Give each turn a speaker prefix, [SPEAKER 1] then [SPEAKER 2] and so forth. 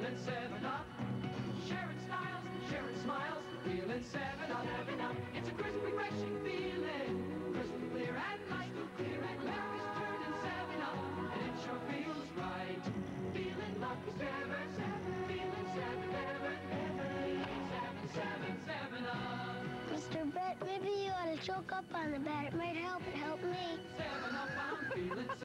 [SPEAKER 1] feeling 7-Up. Sharing styles, sharing smiles, feeling 7-Up. 7-Up. It's a crisp, refreshing feeling. Crystal clear and crystal clear and Mary's turning 7-Up. And it sure feels right. Feeling lucky, 7, 7. Feeling 7, ever, ever. Feeling 7, 7, 7-Up.
[SPEAKER 2] Mr. Brett, maybe you ought to choke up on the bat. It might help me.
[SPEAKER 1] 7-Up, I'm feeling 7.